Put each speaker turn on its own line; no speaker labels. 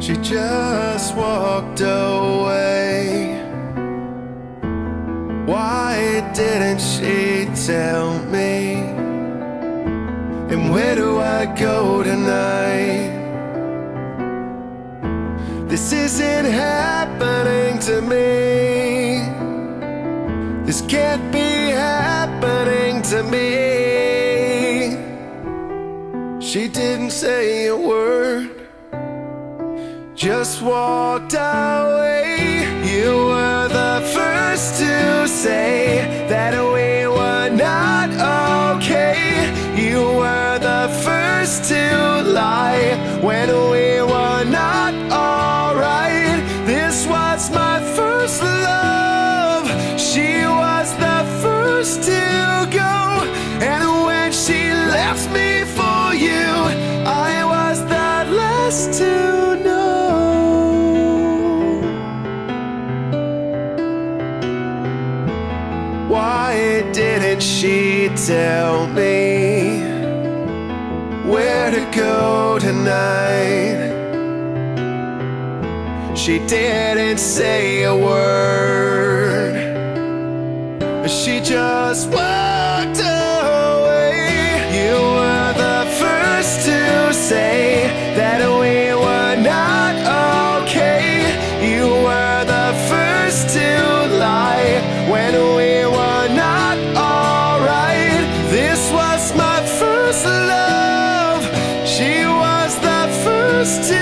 She just walked away. Why didn't she tell me? And where do I go tonight? This isn't happening to me. This can't be happening to me. She didn't say a word, just walked away. You were the first to say that we were not okay. You were the first to lie when we were not alright. This was my first love. She was the first to go, and when she left me for you, I was the last to know. Why didn't she tell me where to go tonight? She didn't say a word. She just walked away. You were the first to say that we were not okay. You were the first to lie when we were not alright. This was my first love. She was the first to